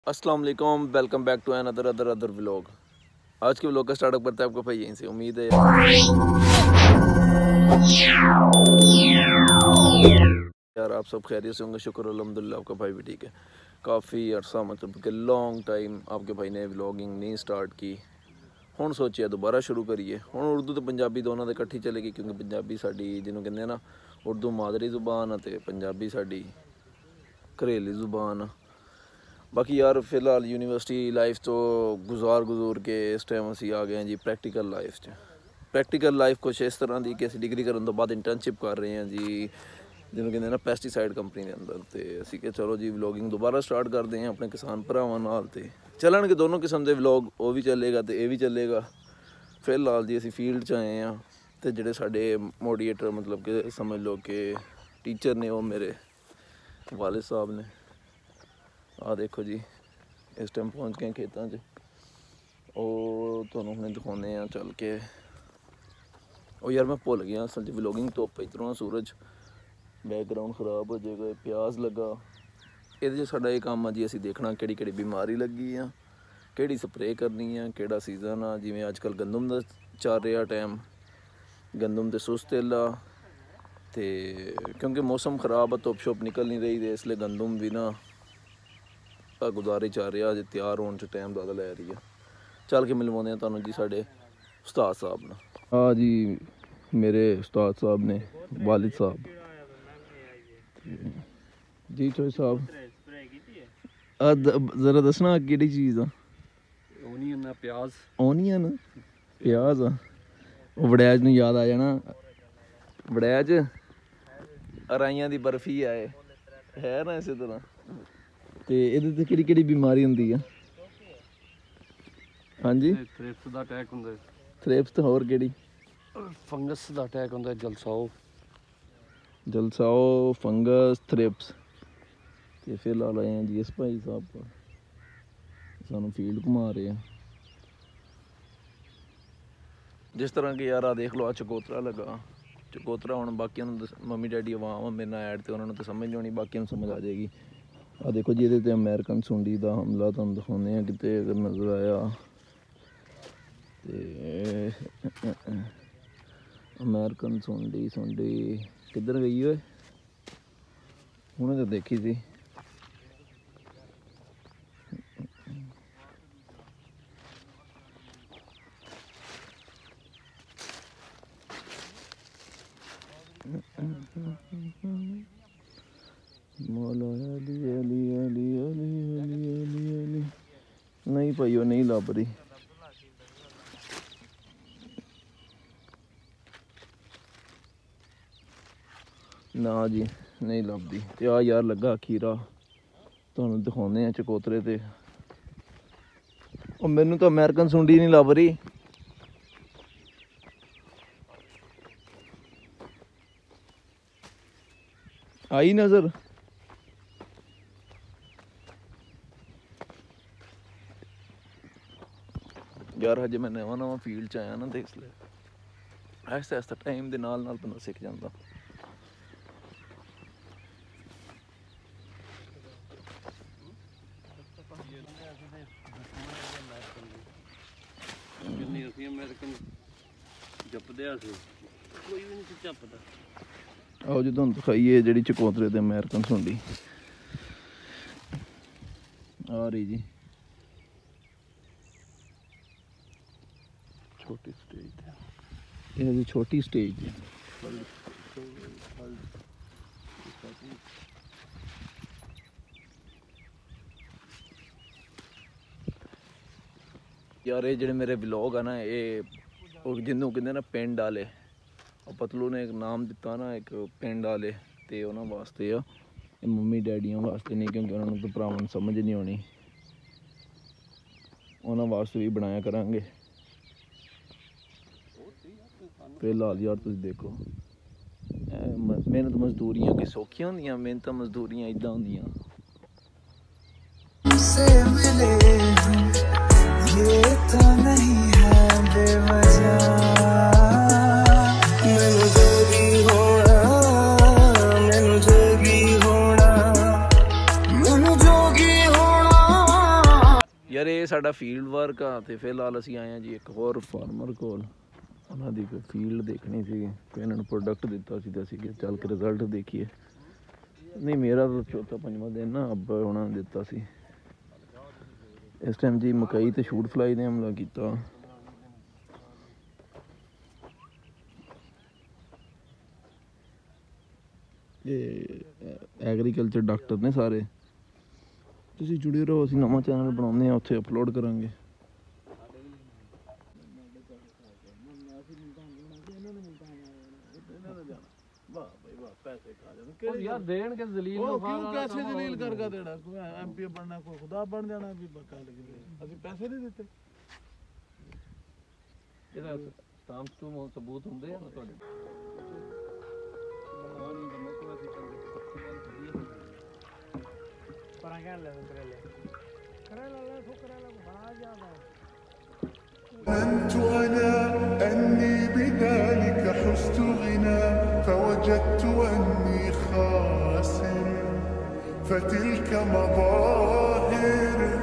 अस्सलाम वालेकुम, welcome back to other vlog. आज के व्लॉग का स्टार्टअप करते हैं आपको भाई यहीं से। उम्मीद है यार आप सब खैरियत से होंगे। शुक्र अल्हम्दुलिल्लाह आपका भाई भी ठीक है। काफ़ी अरसा मतलब कि लॉन्ग टाइम आपके भाई ने व्लॉगिंग नहीं स्टार्ट की। ਹੁਣ ਸੋਚਿਆ ਦੁਬਾਰਾ ਸ਼ੁਰੂ ਕਰੀਏ। ਹੁਣ ਉਰਦੂ ਤੇ ਪੰਜਾਬੀ ਦੋਨਾਂ ਦੇ ਇਕੱਠੀ ਚੱਲੇਗੀ, ਕਿਉਂਕਿ ਪੰਜਾਬੀ ਸਾਡੀ ਜਿਹਨੂੰ ਕਹਿੰਦੇ ਨਾ ਉਰਦੂ ਮਾਦਰੀ ਜ਼ੁਬਾਨ ਅਤੇ ਪੰਜਾਬੀ ਸਾਡੀ ਘਰੇਲੀ ਜ਼ੁਬਾਨ। बाकी यार फिलहाल यूनिवर्सिटी लाइफ तो गुजार के इस टाइम असी आ गए हैं जी प्रैक्टिकल लाइफ च। प्रैक्टिकल लाइफ कुछ इस तरह की कि असी डिग्री करने तो बाद इंटर्नशिप कर रहे हैं जी, जिन्होंने कहते हैं ना पेस्टिसाइड कंपनी के अंदर। तो असी कि चलो जी व्लॉगिंग दोबारा स्टार्ट करते हैं अपने किसान भरावां नाल। ते चलन के दोनों किस्म के व्लॉग, वो भी चलेगा तो ये भी चलेगा। फिलहाल जी असी फील्ड च आए हैं तो जोड़े साडे मोटिवेटर मतलब कि समझ लो कि टीचर ने, वो मेरे वालिद साहब ने। आ देखो जी इस टाइम पहुँच गए खेतों च। और तुहानूं हुणे दिखाने चल के। और यार मैं भुल गया असल च व्लॉगिंग तो इधरों सूरज बैकग्राउंड खराब हो जाएगा। प्याज लगा ये साडा ये काम है जी, असीं देखना किहड़ी किहड़ी बीमारी लगी आ, किहड़ी स्प्रे करनी है, किहड़ा सीजन आ। जिवें अजकल गंदम दा चल रहा टाइम, गंदम ते सुसतेला ते क्योंकि मौसम खराब है, धुप शुप निकल नहीं रही, इसलिए गंदम भी ना गुजारे चा रहा अजे तैयार होने च टाइम ज़्यादा लै रही है। चल के मिलवाने तुहानूं जी साडे उस्ताद साहब ने। हाँ जी मेरे उस्ताद साहब ने, वालिद साहब जी। चोई साहब जरा दसना केड़ी चीज़ आ? ओनियन प्याज। ओनियन प्याज वड़ैज नूं याद आ जाना। वड़ैज अराइयां दी बर्फी है ना इस तरह। तो ये किहड़ी किहड़ी बीमारी हुंदी है? हाँ जी थ्रिप्स दा अटैक हुंदा। थ्रिप्स तो होर किहड़ी? फंगस दा अटैक हुंदा, जलसाओ फंगस थ्रिप्स। तो फिलहाल आए हैं जी इस भाई साहब को, सानू फील्ड घुमा रहे हैं। जिस तरह कि यार आ देख लो, आ चकोतरा लगा। चकोतरा हुण बाकियां नूं मम्मी डैडी आवाम मेरे नाल ऐड, तो उन्होंने तो समझ नहीं आनी, बाकियां नूं समझ आ जाएगी। आ देखो जी ये अमेरिकन सुंडी का हमला तुहानूं दिखाने किते अगर नजर आया तो। अमेरिकन सुंडी किधर गई है? उन्हें तो देखी थी। नहीं भाई वो नहीं लभ रही। ना जी नहीं लभदी। तो आ यार लगा खीरा तुहानूं दिखाने चकोतरे ते। और मैनू तो अमेरिकन सुंडी नहीं लभ रही। आई नज़र? यार हजे मैं नवा फील्ड च आया ना, तो इसलिए आहिस्ता आहिस्ता टाइम के नाल नाल बंदा सीख जाता। आओ जी तुहानूं दिखाइए जिहड़ी चकोतरे ते अमेरिकन सुंडी आ रही जी। छोटी स्टेज ये छोटी स्टेज है। यार ये जेडे मेरे व्लॉग है ना, ये जिन्हों कहते ना पिंड वाले, पतलू ने एक नाम दिता ना, एक पिंड वाले। तो उन्होंने वास्ते आ, मम्मी डैडियों वास्ते नहीं, क्योंकि उन्होंने तो भरावां समझ नहीं आनी। उन्होंने वास्ते भी बनाया करांगे। फिलहाल यार तुम देखो मेहनत मजदूरियां कि सौखियां होंदियां, मेहनत मजदूरियां इदां होंदियां। ये तो नहीं है बेवजह। मैनू जोगी होना ਯਾਰ ਇਹ ਸਾਡਾ ਫੀਲਡ ਵਰਕ ਆ ਤੇ ਫਿਲਹਾਲ ਅਸੀਂ ਆਏ ਆ ਜੀ ਇੱਕ ਹੋਰ ਫਾਰਮਰ ਕੋਲ, ਉਹਨਾਂ ਦੀ ਕੋਈ ਫੀਲਡ ਦੇਖਣੀ ਸੀ, ਕੋਈ ਇਹਨਾਂ ਨੂੰ ਪ੍ਰੋਡਕਟ ਦਿੱਤਾ ਸੀ ਤੇ ਅਸੀਂ ਕਿ ਚੱਲ ਕੇ ਰਿਜ਼ਲਟ ਦੇਖੀਏ। ਨਹੀਂ ਮੇਰਾ ਤਾਂ ਚੌਥਾ ਪੰਜਵਾਂ ਦਿਨ ਨਾ ਅੱਬਾ ਉਹਨਾਂ ਨੇ ਦਿੱਤਾ ਸੀ। ਇਸ ਟਾਈਮ ਜੀ ਮਕਈ ਤੇ ਸ਼ੂਟ ਫਲਾਈ ਨੇ ਹਮਲਾ ਕੀਤਾ। ਇਹ ਐਗਰੀਕਲਚਰ ਡਾਕਟਰ ਨੇ ਸਾਰੇ, ਤੁਸੀਂ ਜੁੜੇ ਰਹੋ, ਅਸੀਂ ਨਵਾਂ ਚੈਨਲ ਬਣਾਉਂਦੇ ਹਾਂ, ਉੱਥੇ ਅਪਲੋਡ ਕਰਾਂਗੇ। ਯਾਰ ਦੇਣਗੇ ਜ਼ਲੀਲ ਨੂੰ, ਕਿਉਂ ਪੈਸੇ ਜ਼ਲੀਲ ਕਰਕੇ ਦੇਣਾ? ਕੋਈ ਐਮਪੀ ਬਣਨਾ, ਕੋਈ ਖੁਦਾ ਬਣ ਜਾਣਾ ਵੀ ਗੱਲ ਕਿਤੇ, ਅਸੀਂ ਪੈਸੇ ਨਹੀਂ ਦਿੱਤੇ। ਇਹਦਾ ਸਟਾਂਪ ਸਬੂਤ ਹੁੰਦੇ ਆ ਨਾ ਤੁਹਾਡੇ? ظننت أنا أني بذلك حزت غنى فوجدت أني خاسر فتلك مظاهر